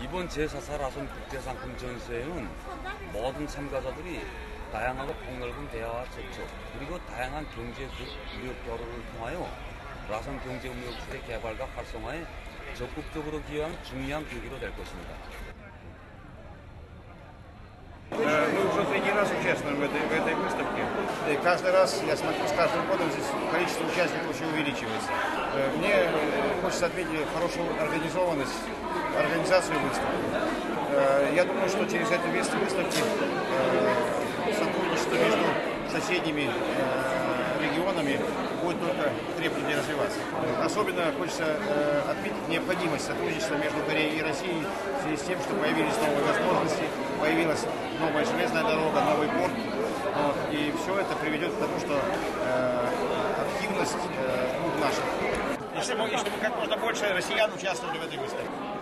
이번 제4차 라손 국제상품 전시회는 모든 참가자들이 다양하고 폭넓은 대화와 접촉, 그리고 다양한 경제 무역 교류를 통하여 라손 경제 무역체의 개발과 활성화에 적극적으로 기여한 중요한 계기로 될 것입니다. Мы уже третий раз участвуем в этой выставке. И каждый раз, я смотрю, с каждым годом здесь количество участников еще увеличивается. Мне хочется отметить хорошую организованность, организацию выставки. Я думаю, что через эту выставки сотрудничество между соседними регионами будет только крепнее развиваться. Особенно хочется отметить необходимость сотрудничества между Кореей и Россией в связи с тем, что появились новые возможности, появилась новая железная дорога, новый порт. И все это приведет к тому, что активность будет наша. И чтобы как можно больше россиян участвовали в этой выставке.